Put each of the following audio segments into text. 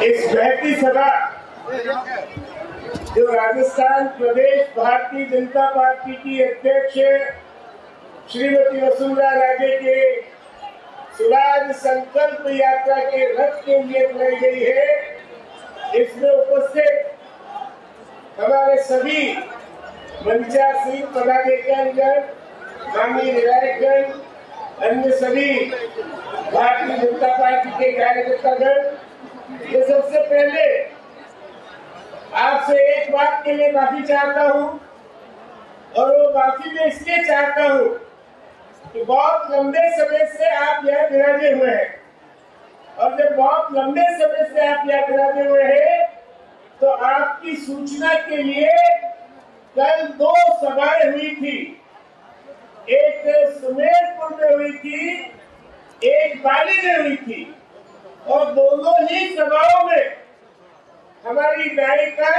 इस बहती सभा जो राजस्थान प्रदेश भारतीय जनता पार्टी की अध्यक्ष श्रीमती वसुंधरा राजे के स्वराज संकल्प यात्रा के रथ के लिए बनाई गई है, इसमें उपस्थित हमारे सभी मंचासीन पदाधिकारीगण, माननीय विधायकगण, अन्य सभी भारतीय जनता पार्टी के कार्यकर्तागण, ये सबसे पहले आपसे एक बात के लिए माफी चाहता हूँ, और वो माफी मैं इसलिए चाहता हूँ कि बहुत लंबे समय से आप यहाँ विराजे हुए हैं, और जब बहुत लंबे समय से आप यहाँ विराजे हुए हैं तो आपकी सूचना के लिए कल 2 सभाएं हुई थी। एक सुमेरपुर में हुई थी, एक बाली में हुई थी, और दोनों ही सभाओं में हमारी गायिका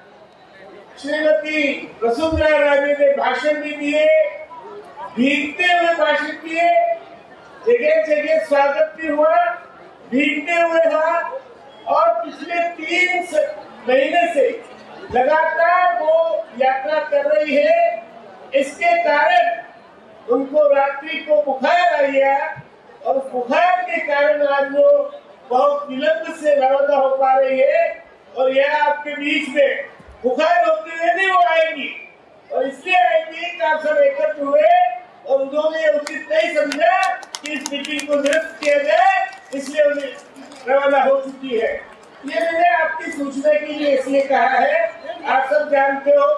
श्रीमती वसुंधरा राजे ने भाषण भी दिए, भीगते हुए भाषण दिए, जगह जगह स्वागत भी हुआ, भीगते हुए हुआ, और पिछले 3 महीने से लगातार वो यात्रा कर रही है। इसके कारण उनको रात्रि को बुखार आ गया, और बुखार के कारण आज वो बहुत विलंब से रवाना हो पा रही है, और यह आपके बीच में बुखार होते हुए नहीं वो आएगी, और इसलिए आएगी कि आप सब एकत्र हुए और उन्होंने उचित नहीं समझा कि इस मीटिंग को निरस्त किया जाए, इसलिए उन्हें रवाना हो चुकी है। ये मैंने आपकी सूचना के लिए इसलिए कहा है। आप सब जानते हो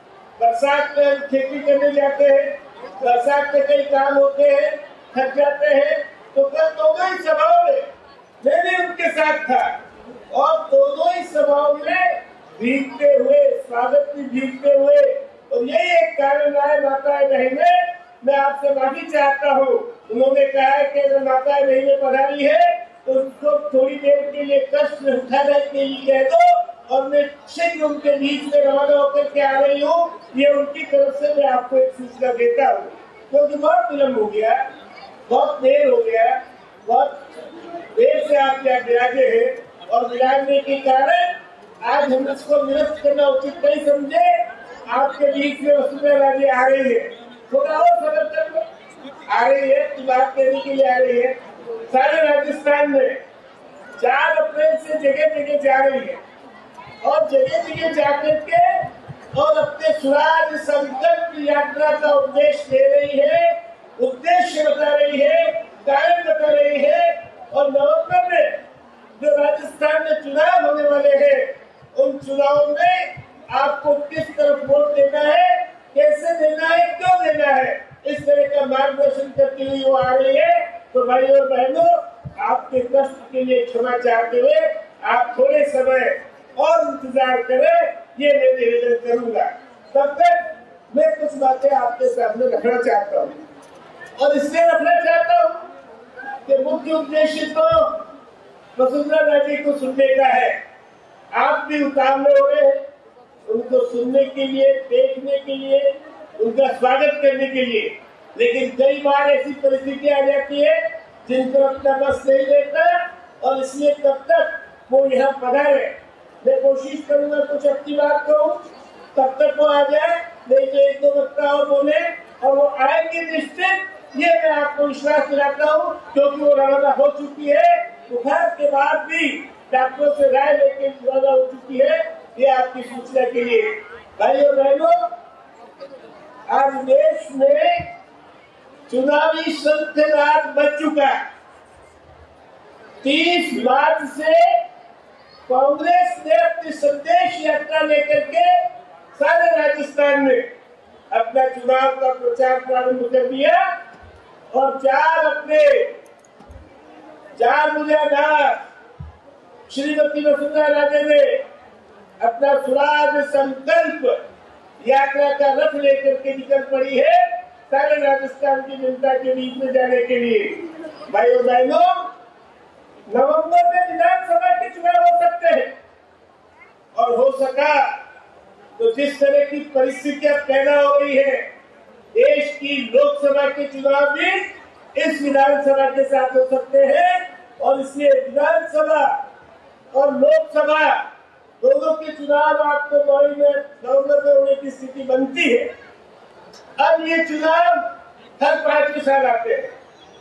बरसात में खेती करने जाते हैं, बरसात में कई काम होते हैं, थक जाते हैं, तो कल दोनों ही सभाओं में मैं भी उनके साथ था, और दोनों ही सभाओं में भीगते हुए, स्वागत भी भीगते हुए, और यही एक कारण है। माताएं बहनें, मैं आपसे माफी चाहता हूँ। उन्होंने कहा है कि अगर माताएं बहनें पधारी है तो उसको थोड़ी देर के लिए कष्ट में उठाने के लिए कह दो, और मैं शीघ्र उनके बीच में रवाना होकर के आ रही हूँ। ये उनकी तरफ से मैं आपको एक सूचना देता हूँ, क्योंकि बहुत विलम्ब हो गया, बहुत देर हो गया, बहुत देर से आप यहाँ विराजे हैं, और विराजने के कारण आज हम इसको निरस्त करना उचित नहीं समझे। आपके बीच में वसुंधरा राजे आ रही है, थोड़ा और सबर कर लो, आ रही है कि बात कहने के लिए आ रही है। सारे राजस्थान में 4 अप्रैल से जगह जगह जा रही है, और जगह जगह जाकर के और अपने स्वराज संकल्प यात्रा का उपदेश दे रही है, उद्देश्य बता रही है, कारण बता रही है। और नवंबर में जो राजस्थान में चुनाव होने वाले हैं, उन चुनावों में आपको किस तरफ वोट देना है, कैसे देना है, क्यों देना है, इस तरह का मार्गदर्शन करते हुए वो आ रही है। तो भाई और बहनों, आपके कष्ट के लिए क्षमा चाहते हुए आप थोड़े समय और इंतजार करें, ये मैं निवेदन करूंगा। तब तक मैं कुछ बातें आपके सामने रखना चाहता हूँ, और इसलिए रखना चाहता हूँ कि मुख्य उद्देश्य तो वसुंधरा राजे को सुनने का है। आप भी उतावले हो रहे हैं उनको सुनने के लिए, देखने के लिए, उनका स्वागत करने के लिए, लेकिन कई बार ऐसी परिस्थिति आ जाती है जिनको अपना बस नहीं लेता, और इसलिए तब तक वो यहाँ पधारे। मैं कोशिश करूंगा कुछ अपनी बात कहूँ, तब तक वो आ जाए, नहीं तो 1-2 वक्ता और बोले, और वो आएंगे निश्चित, ये मैं आपको विश्वास दिलाता हूँ, क्योंकि वो रवाना हो चुकी है। बुखार के बाद भी डॉक्टरों से राय लेके रवाना हो चुकी है। ये आपकी सूचना के लिए। भाइयों बहनों, आज देश में चुनावी संकट बच चुका। 30 मार्च से कांग्रेस ने अपनी संदेश यात्रा लेकर के सारे राजस्थान में अपना चुनाव का प्रचार प्रारंभ कर दिया, और 4 अप्रैल 4 मुजादार श्रीमती वसुंधरा राजे ने अपना स्वराज संकल्प यात्रा का रथ लेकर के निकल पड़ी है सारे राजस्थान की जनता के बीच में जाने के लिए। भाइयों बहनों, नवंबर में विधानसभा के चुनाव हो सकते हैं, और हो सका तो जिस तरह की परिस्थितियां पैदा हो रही है, देश की लोकसभा के चुनाव भी इस विधानसभा के साथ हो सकते हैं, और इसलिए विधानसभा और लोकसभा दोनों के चुनाव आपको नवंबर में होने की स्थिति बनती है। अब ये चुनाव हर 5 साल आते हैं।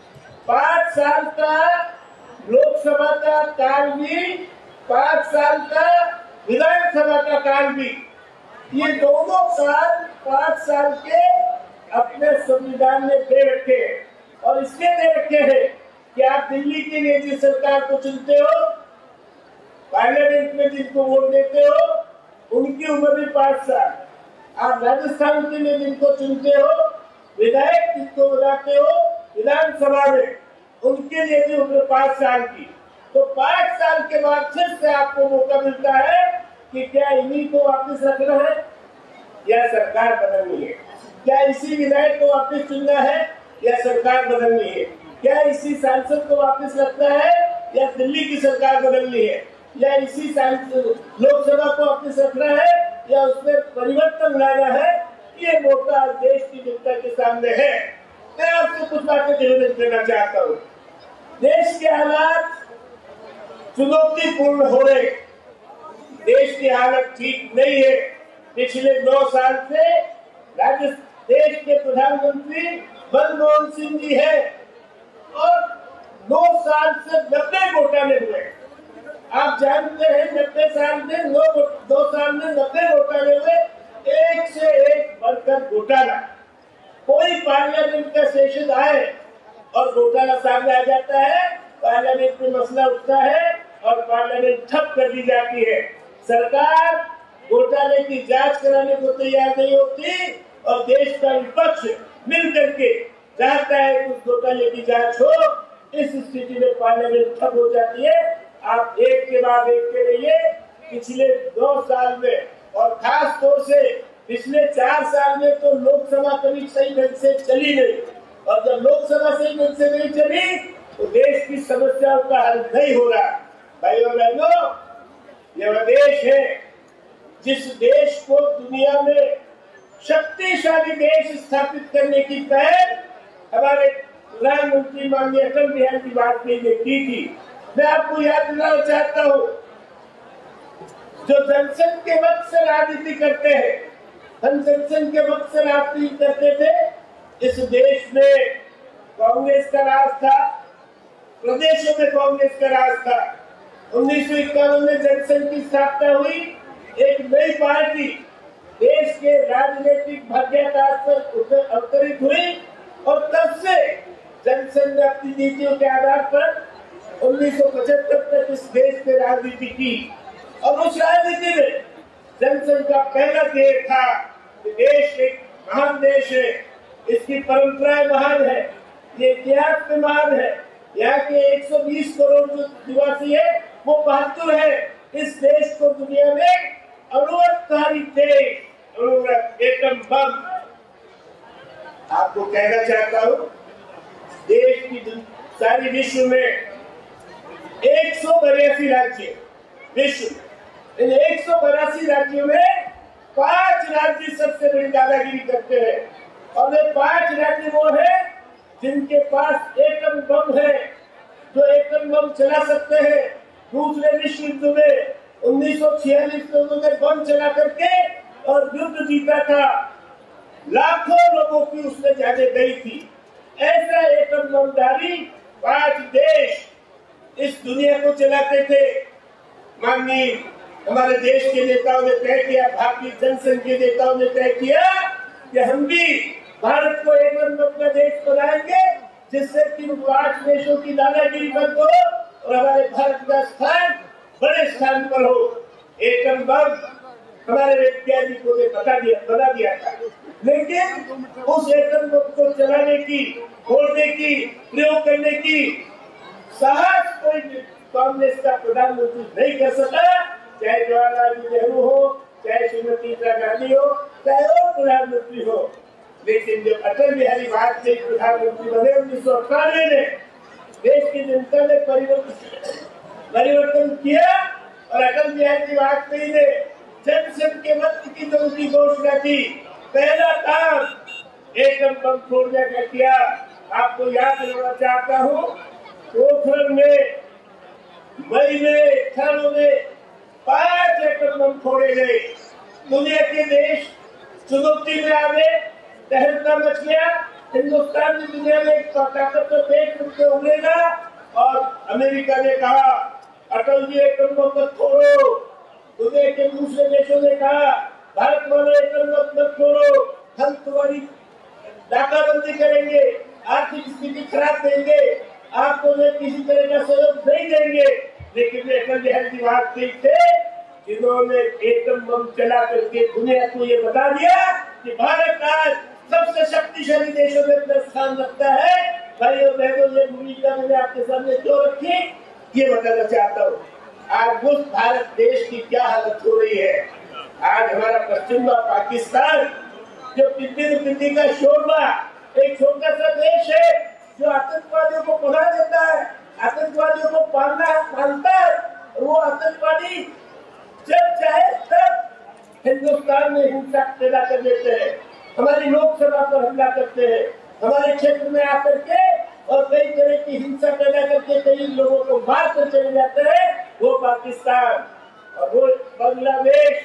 5 साल का लोकसभा का काल भी, 5 साल का विधानसभा का काल भी, ये दोनों साल 5 साल के अपने संविधान में दे रखे हैं। और इसलिए दे रखे हैं कि आप दिल्ली की निजी सरकार को चुनते हो, पार्लियामेंट में जिनको वोट देते हो उनकी उम्र भी 5 साल, आप राजस्थान के लिए जिनको चुनते हो, विधायक जिनको बनाते हो विधानसभा में, उनके लिए भी उम्र 5 साल की। तो 5 साल के बाद फिर से आपको मौका मिलता है कि क्या इन्हीं को वापस रखना है या सरकार बदलनी है, क्या इसी विधायक को वापस चुनना है या सरकार बदलनी है, क्या इसी सांसद को वापस रखना है या दिल्ली की सरकार बदलनी है, या इसी लोकसभा को वापस रखना है या उसमें परिवर्तन लाना है। ये मौका देश की जनता के सामने है। मैं आपसे कुछ बातें जरूर देना चाहता हूँ। देश के हालात चुनौतीपूर्ण हो रहे, देश की हालत ठीक नहीं है। पिछले 9 साल से देश के प्रधानमंत्री मनमोहन सिंह जी है और 9 साल से 90 घोटाले हुए। आप जानते हैं 90 साल में 2 साल में 90 घोटाले हुए, एक से एक बढ़कर घोटाला। कोई पार्लियामेंट का सेशन आए और घोटाला सामने आ जाता है, पार्लियामेंट में मसला उठता है और पार्लियामेंट ठप कर दी जाती है। सरकार घोटाले की जांच कराने को तैयार नहीं होती और देश का विपक्ष मिल करके चाहता है कि उस घोटाले की जांच हो। इस स्थिति में पार्लियामेंट ठप हो जाती है। आप एक के बाद एक के रहिए। पिछले 2 साल में और खास तौर से पिछले 4 साल में तो लोकसभा कभी सही ढंग से चली नहीं, और जब लोकसभा सही ढंग से नहीं चली तो देश की समस्याओं का हल नहीं हो रहा। भाइयों बहनों, यह वह देश है जिस देश को दुनिया में शक्तिशाली देश स्थापित करने की पहल हमारे प्रधानमंत्री माननीय अटल बिहारी वाजपेयी ने की थी। मैं आपको याद दिलाना चाहता हूँ, जो जनसंघ के वक्त से राजनीति करते हैं, हम जनसंघ के वक्त से राजनीति करते थे। इस देश में कांग्रेस का राज था, प्रदेशों में कांग्रेस का राज था। 1951 में जनसंघ की स्थापना हुई, एक नई पार्टी देश के राजनीतिक भाग्याकाश पर अवतरित हुई और तब से जनसंघ ने अपनी नीतियों के आधार पर 1975 तक इस देश में राजनीति की। और उस राजनीति में जनसंघ का पहला ध्येय था कि देश एक महान देश है, इसकी परंपराएं महान है, ये इतिहास में महान है, यहाँ के 120 करोड़ जो निवासी है वो 72 है। इस देश को दुनिया में अणुवत्कारी देश, अणुवत एटम बम। आपको कहना चाहता हूँ, देश की सारी विश्व में 182 राज्य, विश्व इन 182 राज्यों में 5 राज्य सबसे बड़ी दादागिरी करते हैं, और वे 5 राज्य वो है जिनके पास एटम बम है, जो एटम बम चला सकते हैं। दूसरे विश्व युद्ध में 1946 में उन्होंने बम चला करके और युद्ध जीता था, लाखों लोगों की उसमें जाने गई थी। ऐसा एटम बमधारी 5 देश इस दुनिया को चलाते थे। माननीय हमारे देश के नेताओं ने तय किया, भारतीय जनसंघ के नेताओं ने तय किया कि हम भी भारत को एटम बम का देश बनाएंगे, जिससे कि 5 देशों की दादागिरी बंद हो और हमारे भारत का स्थान बड़े स्थान पर हो। एटम बम हमारे वैज्ञानिकों ने बता दिया था, लेकिन उस एटम बम को चलाने की, फोड़ने की, प्रयोग करने की साहस कोई कांग्रेस का प्रधानमंत्री नहीं कर सका, चाहे जवाहरलाल नेहरू हो, चाहे श्रीमती इंदिरा गांधी हो, चाहे और प्रधानमंत्री हो। लेकिन जब अटल बिहारी वाजपेयी प्रधानमंत्री बने 1998 में, देश की जनता ने परिवर्तन किया और अटल बिहारी वाजपेयी ने जनसंघ के वक्त की जो उनकी घोषणा थी, पहला काम एटम बम फोड़ने का किया। आपको याद दिलाना चाहता हूँ, पोखरण में मई में क्षणों में 5 एटम बम फोड़े गए। दुनिया के देश चुनौती में आ गए, तहलका मच गया। हिंदुस्तान की दुनिया में एक ताकतवर देश से उभरेगा। और अमेरिका ने कहा अटल जी एटम बम मत फोड़ो। दुनिया के दूसरे देशों ने कहा भारत वालों एटम बम मत फोड़ो, हम तुम्हारी नाकाबंदी करेंगे, आर्थिक स्थिति खराब देंगे, आपको वे किसी तरह का सहयोग नहीं देंगे। लेकिन वे अटल बिहारी वाजपेयी थे जिन्होंने एटम बम चला करके दुनिया को ये बता दिया कि भारत आज सबसे शक्तिशाली देशों में अपना स्थान रखता है। भाइयों बहनों, ये भूमिका मैंने आपके सामने क्यों रखी, ये बताना चाहता हूँ। आज उस भारत देश की क्या हालत हो रही है। आज हमारा पश्चिम पाकिस्तान जो पिंडी का शोरबा, एक छोटा सा देश है जो आतंकवादियों को पढ़ा देता है, आतंकवादियों को पालता है। वो आतंकवादी जब चाहे तब हिंदुस्तान में हिंसा पैदा कर देते हैं, हमारी लोकसभा पर हमला करते हैं, हमारे क्षेत्र में आकर के और कई तरह की हिंसा पैदा करके कई लोगों को मार कर चले जाते हैं। वो पाकिस्तान और वो बांग्लादेश,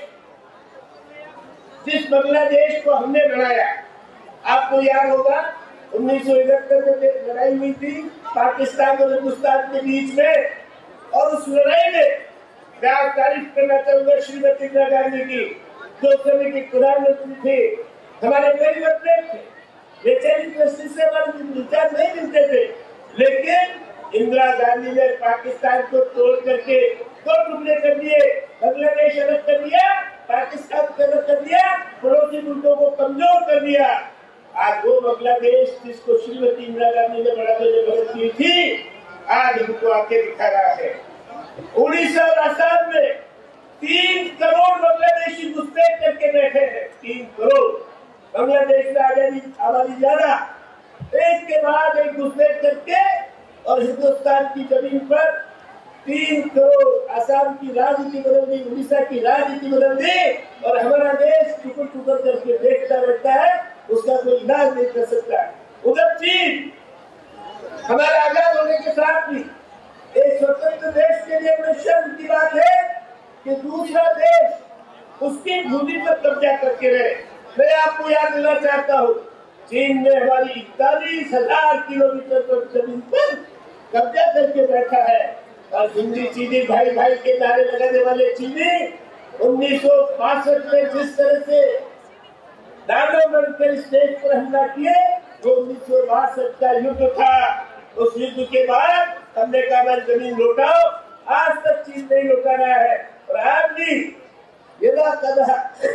जिस बांग्लादेश को हमने बनाया, आपको याद होगा 1971 में लड़ाई हुई थी पाकिस्तान और हिंदुस्तान के बीच में। और उस लड़ाई में मैं आज तारीफ करना चाहूंगा श्रीमती इंदिरा गांधी की, जो उस समय की प्रधानमंत्री थे। हमारे कई मतभेद थे, बेचैनी दृष्टि से हमारे विचार नहीं मिलते थे, लेकिन इंदिरा गांधी ने पाकिस्तान को तोड़ करके 2 टुकड़े कर दिए, बांग्लादेश अलग कर दिया, पाकिस्तान को अलग कर दिया, पड़ोसी मुल्कों को कमजोर कर दिया। आज वो बांग्लादेश जिसको श्रीमती इंदिरा गांधी ने मदद की थी, आज हमको आके दिखा रहा है। उड़ीसा और असम में 3 करोड़ बांग्लादेशी घुसपैठ करके बैठे हैं। 3 करोड़ बांग्लादेश में आबादी ज्यादा, एक के बाद एक घुसपैठ करके और हिंदुस्तान की जमीन पर 3 करोड़ असम की राजनीति बदल दी, उड़ीसा की राजनीति बदल दी। और हमारा देश टुकड़ टुकड़ करके देखता रहता है, उसका कोई इलाज नहीं कर सकता। उधर चीन हमारा आजाद होने के साथ भी एक स्वतंत्र देश के लिए बड़े शर्म की बात है कि दूसरा देश उसकी भूमि पर कब्जा करके रहे। मैं आपको याद दिलाना चाहता हूँ, चीन ने हमारी 41,000 किलोमीटर पर जमीन पर कब्जा करके बैठा है। और हिंदी चीनी भाई भाई के नारे लगाने वाले चीनी 1965 में जिस तरह से दानव बनकर इस देश पर हमला किए, वो 1962 का युद्ध था। उस युद्ध के बाद हमने कहा जमीन लौटाओ, आज तक चीन नहीं लौटा रहा है। और आज भी यदा कदा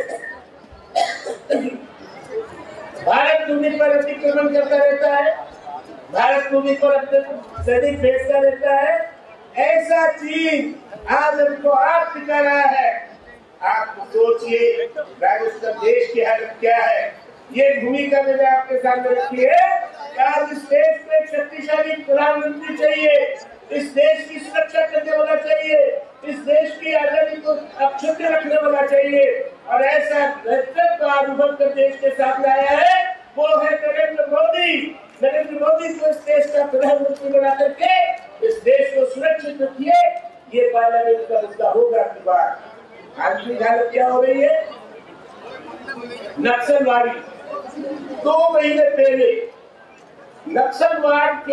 भारत भूमि पर अतिक्रमण करता रहता है, भारत भूमि पर अपने सैनिक भेजता रहता है, ऐसा चीन आज हमको आप दिखा रहा है। आप सोचिए राजस्थान देश की हालत क्या है। ये भूमिका मैंने आपके सामने रखी है। आज इस देश में एक शक्तिशाली प्रधानमंत्री चाहिए, इस देश की सुरक्षा करने वाला चाहिए, इस देश की आजादी को अक्षुण्ण रखने वाला चाहिए। और ऐसा नेतृत्व आज उभर कर देश के सामने आया है, वो है नरेंद्र मोदी। नरेंद्र मोदी को इस देश का प्रधानमंत्री बना करके इस देश को सुरक्षित रखिए। ये पार्लियामेंट का मुद्दा होगा की बात। आज की हालत क्या हो रही है, नक्सलवादी 2 महीने पहले नक्सलवाद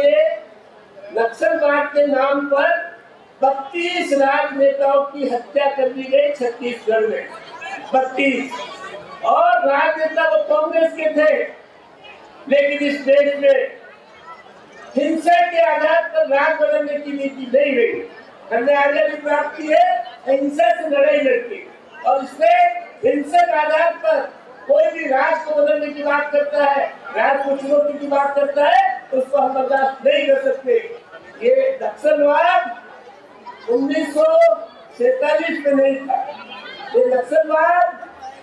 के नाम पर 32 लाख नेताओं की हत्या कर दी गई छत्तीसगढ़ में। 32 और राजनेता वो कांग्रेस के थे। लेकिन इस देश में हिंसा के आधार पर राज बदलने की नीति नहीं रही। हमने आजादी प्राप्त की है हिंसा से लड़ाई लड़की, और इसमें हिंसक आधार पर कोई भी राज को बदलने की बात करता है, राज को चुनौती की बात करता है, उसको हम बर्दाश्त नहीं कर सकते। ये नक्सलवाद 1947 में नहीं था, ये नक्सलवाद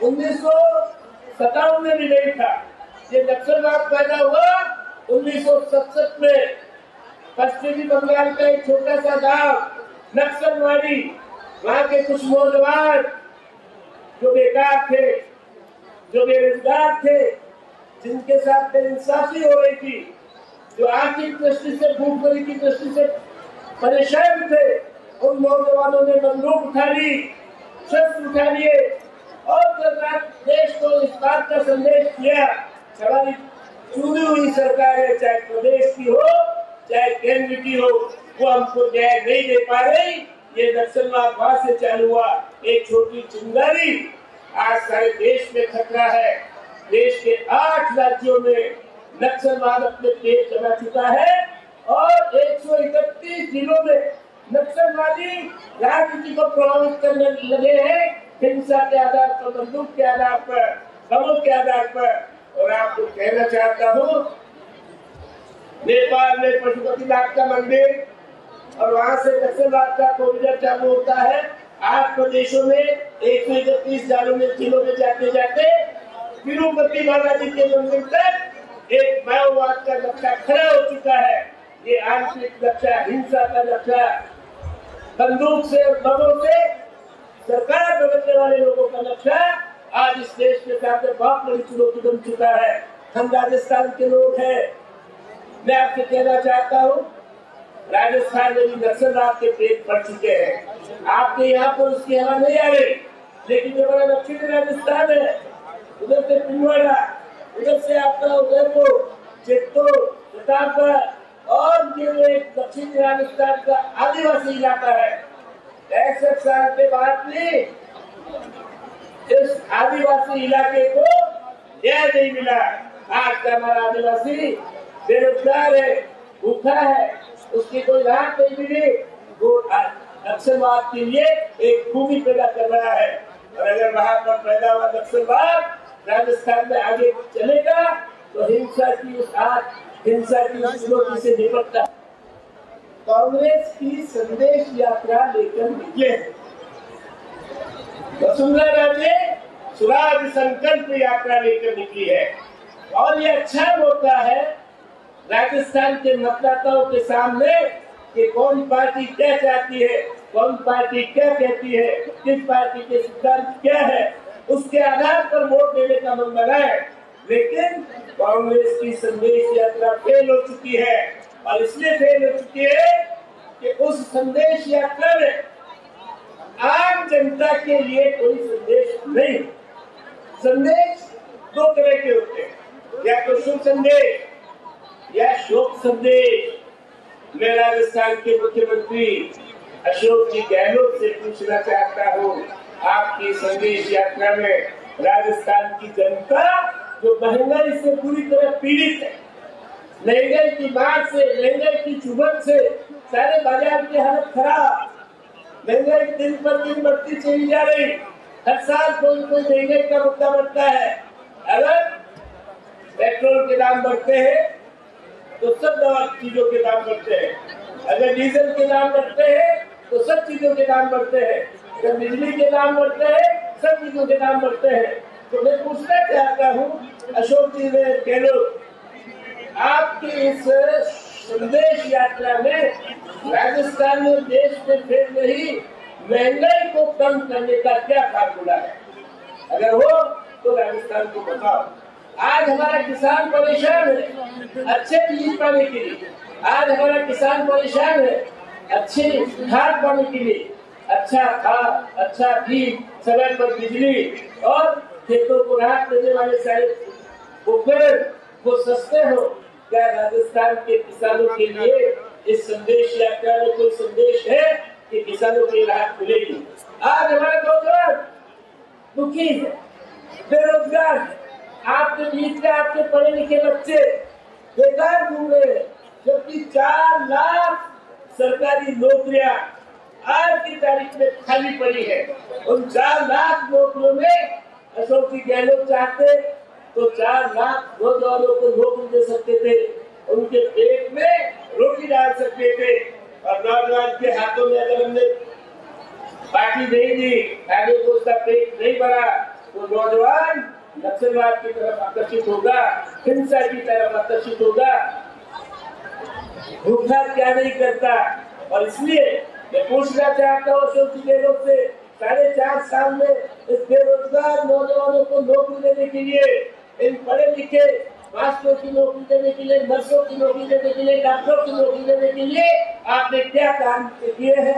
1957 में भी नहीं था। ये नक्सलवाद पैदा हुआ 1967 में। पश्चिमी बंगाल का एक छोटा सा गांव नक्सलवाड़ी, वहाँ के कुछ नौजवान जो बेकार थे, जो बेरोजगार थे, जिनके साथ बेइंसाफी हो रही थी, जो आर्थिक दृष्टि से भूखमरी की दृष्टि से परेशान थे, उन नौजवानों ने बंदूक उठा ली, शस्त्र उठा लिए और देश को इस बात का संदेश दिया, हमारी चुनी हुई सरकार है, चाहे प्रदेश की हो चाहे केंद्र की हो, वो हमको न्याय नहीं दे पा रही। ये नक्सलवाद वहां से चालू हुआ, एक छोटी चिंगारी आज सारे देश में खतरा है। देश के 8 राज्यों में नक्सलवाद अपने पेट जमा चुका है और 131 जिलों में नक्सलवादी राजनीति को प्रभावित करने लगे हैं, हिंसा के आधार पर, बंदूक के आधार पर, बमों के आधार पर। और आपको कहना चाहता हूँ, नेपाल में पशुपतिनाथ का मंदिर और वहां से नक्सलवाद का कॉरिडोर चालू होता है। 8 प्रदेशों में 131 जिलों में जाते जाते तिरुपति बालाजी के मंदिर तक एक माओवाद का नक्शा खड़ा हो चुका है। ये आंतरिक नक्शा, हिंसा का नक्शा, बंदूक से और बमों से सरकार बदलने वाले लोगों का नक्शा आज इस देश के सामने बहुत बड़ी चुनौती बन चुका है। हम राजस्थान के लोग हैं, मैं आपसे कहना चाहता हूँ, राजस्थान में भी नक्सलवाद के पेट पड़ चुके हैं। आपके यहाँ पर उसकी हवा नहीं आ रही, लेकिन जो हमारा दक्षिणी राजस्थान है, उधर से पिंडवाड़ा, उधर से आपका उदयपुर, चित्तौड़, प्रतापगढ़ और ये दक्षिणी राजस्थान का आदिवासी इलाका है। 65 साल के बाद भी इस आदिवासी इलाके को न्याय नहीं मिला। आज का हमारा आदिवासी बेरोजगार है, भूखा है, उसकी कोई राहत नहीं मिली। वो नक्सलवाद के लिए एक भूमि पैदा कर रहा है और अगर वहां पर पैदा हुआ नक्सलवाद राजस्थान में आगे चलेगा तो हिंसा की उस चुनौती से निपटता। कांग्रेस की संदेश यात्रा लेकर निकले, वसुंधरा राजे स्वराज संकल्प यात्रा लेकर निकली है और ये अच्छा मौका है राजस्थान के मतदाताओं के सामने कि कौन पार्टी क्या चाहती है, कौन पार्टी क्या कहती है, किस पार्टी के सिद्धांत क्या है, उसके आधार पर वोट देने का मन बना है। लेकिन कांग्रेस की संदेश यात्रा फेल हो चुकी है और इसलिए फेल हो चुकी है कि उस संदेश यात्रा में आम जनता के लिए कोई संदेश नहीं। संदेश 2 तरह के होते हैं, या तो शुभ संदेश या शोक संदेश। मैं राजस्थान के मुख्यमंत्री अशोक जी गहलोत से पूछना चाहता हूँ, आपकी संदेश यात्रा में राजस्थान की जनता जो महंगाई से पूरी तरह पीड़ित है, महंगाई की मार से, महंगाई की चुभन से सारे बाजार की हालत खराब, महंगाई दिन पर दिन बढ़ती चली जा रही, हर साल कोई महंगाई का मुद्दा बढ़ता है। अगर पेट्रोल के दाम बढ़ते हैं तो सब चीजों के दाम बढ़ते हैं, अगर डीजल के दाम बढ़ते हैं तो सब चीजों के दाम बढ़ते हैं, अगर बिजली के दाम बढ़ते हैं सब चीजों के दाम बढ़ते हैं। तो मैं पूछना चाहता हूँ अशोक जी गहलोत, आपकी इस संदेश यात्रा में राजस्थान में देश में फिर नहीं महंगाई को कम करने का क्या फार्मूला है? अगर हो तो राजस्थान को बताओ। आज हमारा किसान परेशान है अच्छे बीज पाने के लिए, आज हमारा किसान परेशान है अच्छे खाद पाने के लिए, अच्छा खाद, अच्छा बीज, समय पर बिजली और खेतों को राहत देने वाले सारे उपकरण वो सस्ते हो। क्या राजस्थान के किसानों के लिए इस संदेश यात्रा में कोई संदेश है कि किसानों की राहत मिलेगी? आज हमारे नौजवान दुखी है, बेरोजगार है, आपके बीच में आपके पढ़े लिखे बच्चे बेकार घूम रहे हैं, जबकि 4 लाख सरकारी नौकरियां आज की तारीख में खाली पड़ी है। उन 4 लाख नौकरियों में अशोक जी गहलोत चाहते तो 4 लाख नौजवानों को नौकरी दे सकते थे, उनके पेट में रोटी डाल सकते थे। और नौजवान के हाथों में अगर हमने पार्टी नहीं दी, आगे को उसका पेट नहीं भरा, तो नौजवान नक्सलवाद की तरफ आकर्षित होगा, हिंसा की तरफ आकर्षित होगा। भूखा क्या नहीं करता। और इसलिए मैं पूछना चाहता हूँ अशोक जी गहलोत से, 4.5 साल में इस बेरोजगार नौजवानों को नौकरी देने के लिए, इन पढ़े लिखे मास्टरों की नौकरी देने के लिए, नर्सों की नौकरी देने के लिए, डॉक्टरों की नौकरी देने के लिए आपने क्या काम किए हैं?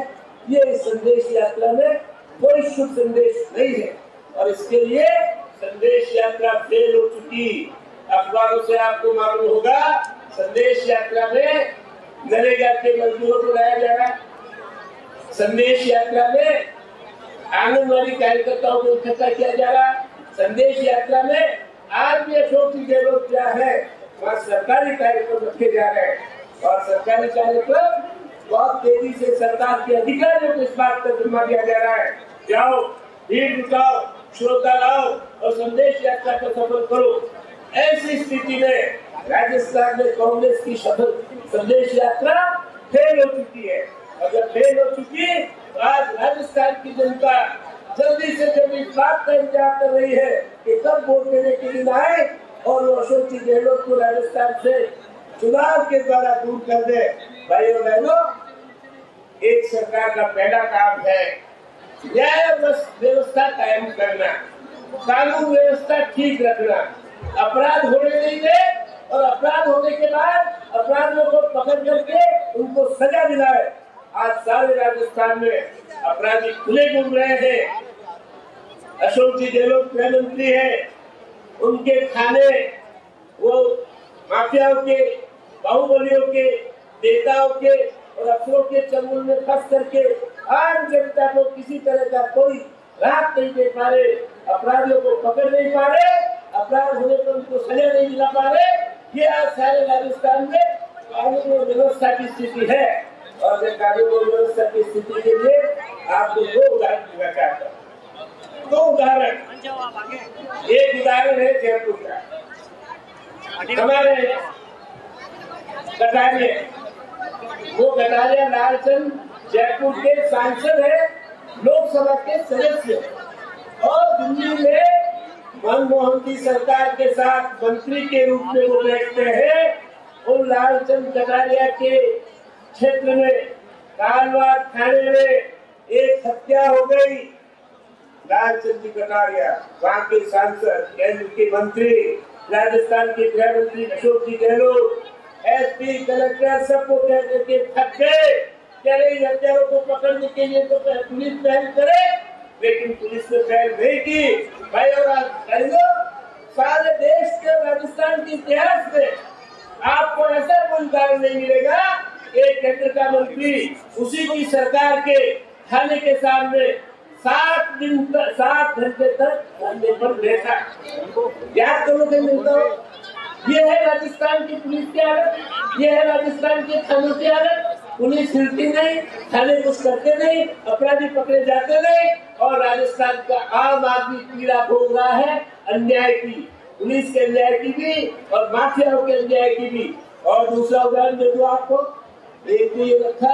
ये संदेश यात्रा में कोई शुभ संदेश नहीं है और इसके लिए संदेश यात्रा फेल हो चुकी। अखबारों से आपको मालूम होगा संदेश यात्रा में नरेगा के मजदूरों को लाया जा रहा है, संदेश यात्रा में आंगनबाड़ी कार्यकर्ताओं को इकट्ठा किया जा रहा है, संदेश यात्रा में आज भी अशोक गहलोत क्या है वहाँ सरकारी कार्यक्रम रखे जा रहे हैं और सरकारी कार्यक्रम बहुत तेजी से सरकार के अधिकारियों को इस बात का जिम्मा दिया जा रहा है, जाओ भीड़ जुटाओ, श्रोता लाओ और संदेश यात्रा को सफल करो। ऐसी स्थिति में राजस्थान में कांग्रेस की संदेश यात्रा फेल हो चुकी है और जब फेल हो चुकी तो आज राजस्थान की जनता जल्दी से जल्दी इस बात का इंतजार कर रही है कि कब वोट देने के दिन आए और वो अशोक गहलोत को राजस्थान से चुनाव के द्वारा दूर कर दे। भाइयों बहनों, एक सरकार का पहला काम है न्याय व्यवस्था कायम करना, कानून व्यवस्था ठीक रखना, अपराध होने नहीं दे और अपराध होने के बाद अपराधियों को पकड़ करके उनको सजा दिलाए। आज सारे राजस्थान में अपराधी खुले घूम रहे हैं। अशोक गहलोत गृह मंत्री है, उनके थाने वो माफियाओं के, बाहुबलियों के, नेताओं के और अफसरों के चंगुल में फंस करके आम जनता को किसी तरह का कोई राहत नहीं दे पा रहे, अपराधियों को पकड़ नहीं पा रहे, अपराध होने पर उनको सजा नहीं दिला पा रहे। ये आज सारे राजस्थान में कानून और व्यवस्था की स्थिति है और मैं कानून और व्यवस्था की स्थिति के लिए आपको दो उदाहरण देना चाहता हूँ। दो उदाहरण, एक उदाहरण है जयपुर का। हमारे कटारिया, वो कटारिया लालचंद जयपुर के सांसद है, लोकसभा के सदस्य और दिल्ली में मनमोहन की सरकार के साथ मंत्री के रूप में वो बैठते हैं। उन लालचंद कटारिया के क्षेत्र में कालवाड़ थाने में एक हत्या हो गई। लालचंद कटारिया वहाँ के सांसद, केंद्र के मंत्री, राजस्थान के गृह मंत्री अशोक गहलोत, एसपी, कलेक्टर सबको कह करके थक गए। कह रही हत्यारों को पकड़ने के लिए तो पुलिस पहल करे, लेकिन पुलिस ने पहल नहीं की। भाई और सारे देश के राजस्थान के इतिहास में आपको ऐसा कोई उदाहरण नहीं मिलेगा। एक केंद्र का मंत्री उसी की सरकार के थाने के सामने 7 घंटे तक धरने पर बैठा। याद करो कि मिलता हो, ये है राजस्थान की पुलिस की हालत, ये है राजस्थान के थानों की हालत। पुलिस हिलती नहीं, थाने कुछ करते नहीं, अपराधी पकड़े जाते नहीं और राजस्थान का आम आदमी पीड़ा भोग रहा है अन्याय की, पुलिस के अन्याय की भी और माफियाओं के अन्याय की भी। और दूसरा उदाहरण दे दो आपको, एक तो ये रखा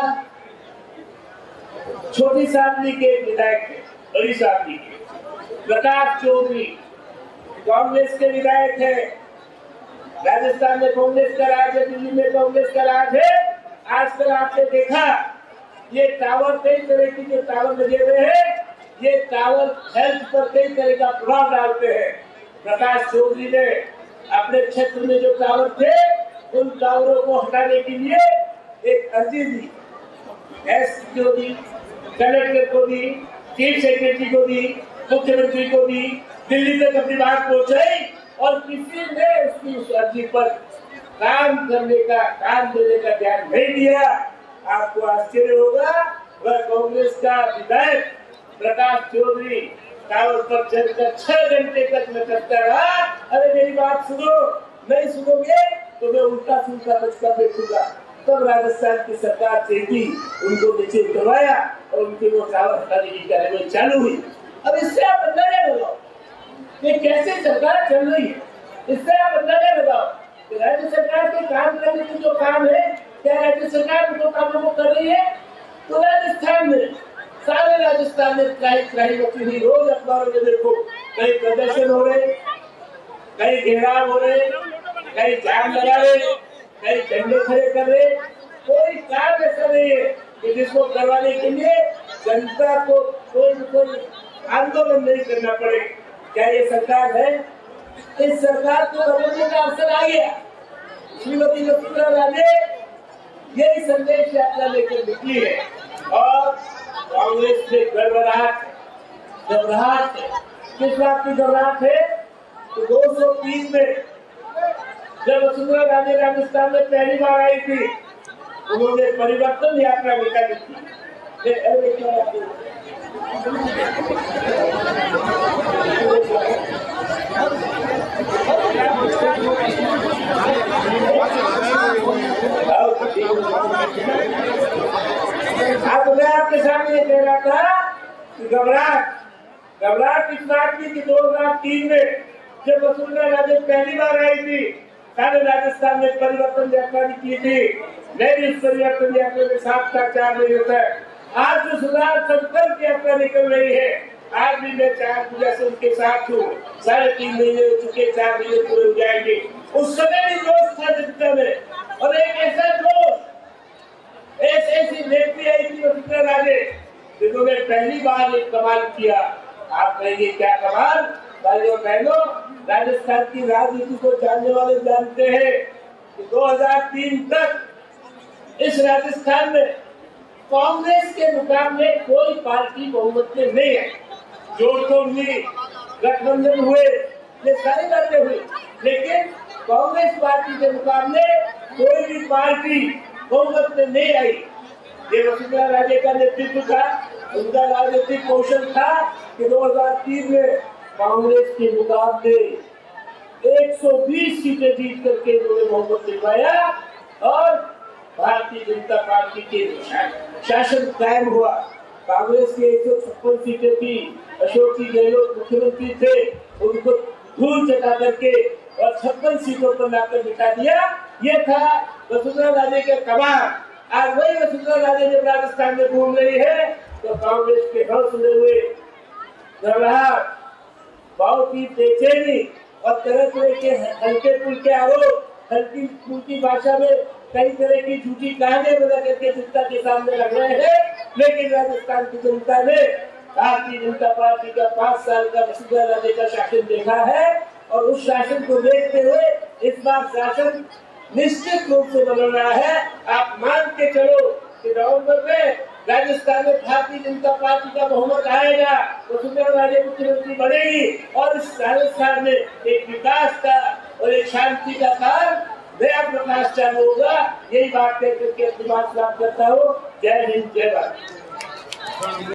छोटी सावली के विधायक थे, बड़ी सावली के प्रकाश चौधरी कांग्रेस के विधायक है। राजस्थान में कांग्रेस का राज है, दिल्ली में कांग्रेस का राज है। आजकल आपने देखा ये टावर, कई तरह की जो टावर लगे हुए हैं, ये टावर हेल्थ पर कई तरह का प्रभाव डालते हैं। प्रकाश चौधरी ने अपने क्षेत्र में जो टावर थे उन टावरों को हटाने के लिए एक अर्जी दी, एसपी को दी, कलेक्टर को दी, चीफ सेक्रेटरी को दी, मुख्यमंत्री को दी, दिल्ली तक अपनी बात पहुंचाई और किसी ने उसकी उस अर्जी पर काम करने का, काम देने का ध्यान नहीं दिया। आपको आश्चर्य होगा, वह कांग्रेस का विधायक प्रकाश चौधरी टावर पर चढ़कर 6 घंटे तक लटकता रहा। अरे मेरी बात सुनो, नहीं सुनोगे तो मैं उल्टा सुनता बचकर बैठूंगा। तब राजस्थान की सरकार चेती उनको नीचे उतरवाया और उनकी वो टावर हटाने की कार्रवाई चालू हुई। अब इससे आप अंदाजा लगाओ कि कैसे सरकार चल रही है। इससे आप अंदाजा लगाओ कि राज्य सरकार के काम करने के जो काम है, क्या राज्य सरकार उनको कामों को कर रही है? तो राजस्थान में, सारे राजस्थान में क्राइम होती हुई रोज अखबारों में देखो, कहीं प्रदर्शन हो रहे, कहीं घेराव हो रहे, कहीं जाम लगा रहे, कहीं झंडे खड़े कर रहे। कोई काम ऐसा नहीं है कि जिसको करवाने के लिए जनता को कोई आंदोलन नहीं करना पड़े। क्या ये सरकार है? इस सरकार को बदलने का अवसर आ गया। श्रीमती वसुंधरा राजे यही संदेश यात्रा लेकर निकली है और कांग्रेस में घबराहट किस बात की घबराहट है? तो 203 में जब वसुंधरा राजे राजस्थान में पहली बार आई थी, उन्होंने परिवर्तन यात्रा निकाली थी। अब मैं आपके सामने कह रहा था कि घबराहट इस बात की कि 2003 में जब वसुंधरा राजे पहली बार आई थी, सारे राजस्थान में परिवर्तन यात्रा की थी। मैं भी इस परिवर्तन यात्रा में साथ था, 4 महीने तक। आज जो सुधार संकल्प यात्रा निकल रही है, आज भी मैं 4 पूजा से उनके साथ हूँ। 3.5 महीने हो चुके, 4 महीने पूरे हो जाएंगे। उस समय भी जोश था जनता में, और एक ऐसा जोश, ऐसी नेत्री आई थी वसुंधरा राजे, जिन्होंने पहली बार एक कमाल किया। आप कहेंगे क्या कमाल? भाइयों बहनों, राजस्थान की राजनीति को जानने वाले जानते हैं कि 2003 तक इस राजस्थान में कांग्रेस के मुकाबले कोई पार्टी बहुमत में नहीं है। जोड़ तोड़ हुई, गठबंधन हुए, ये सारी बातें हुई, लेकिन कांग्रेस पार्टी के मुकाबले कोई भी पार्टी बहुमत में नहीं आई। ये वसुंधरा राजे का नेतृत्व था, उनका राजनीतिक कौशल था कि 2003 में कांग्रेस के मुकाबले 120 सीटें जीत करके उन्होंने बहुमत दिलवाया और भारतीय जनता पार्टी के शासन कायम हुआ। कांग्रेस की 156 सीटें थी, अशोक गहलोत मुख्यमंत्री थे, उनको धूल चटा करके और 56 सीटों पर लाकर बिठा दिया। ये था वसुंधरा राजे के कमाल। आज वही वसुंधरा राजे जब राजस्थान में घूम रही है, तो कांग्रेस के हौसले हुए घबराहट, बहुत ही बेचैनी और तरह तरह के हल्के फुल्के आरोप, हल्की फुल्की भाषा में कई तरह की झूठी कहानियां बना करके जनता के सामने रख रहे हैं। लेकिन राजस्थान की जनता ने भारतीय जनता पार्टी का 5 साल का वसुंधरा राजे का शासन देखा है, और उस शासन को देखते हुए इस बार शासन निश्चित रूप से बदल रहा है। आप मान के चलो कि नवंबर में राजस्थान में भारतीय जनता पार्टी का बहुमत आएगा, वसुंधरा राजे मुख्यमंत्री बनेगी, और इस राजस्थान में एक विकास का और एक शांति का काल नया प्रकाश चालू होगा। यही बात कहकर के अपनी बात समाप्त करता हूँ। जय हिंद, जय भारत।